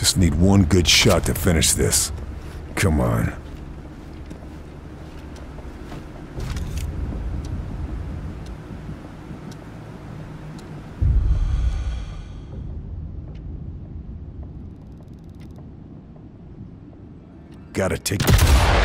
Just need one good shot to finish this. Come on. Gotta take...